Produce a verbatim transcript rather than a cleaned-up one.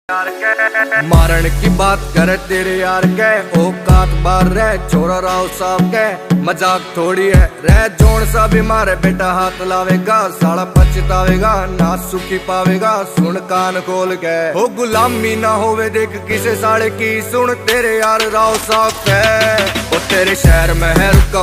मारन की बात करे तेरे यार के औकात बार रह छोरा राव साहब के मजाक थोड़ी है रह जोन सा भी मारे बेटा हाथ लावेगा साला पछतावेगा ना सुखी पावेगा सुन कान खोल के हो गुलामी ना होवे देख किसे साले की सुन तेरे यार राव साहब के ओ तेरे शहर महल का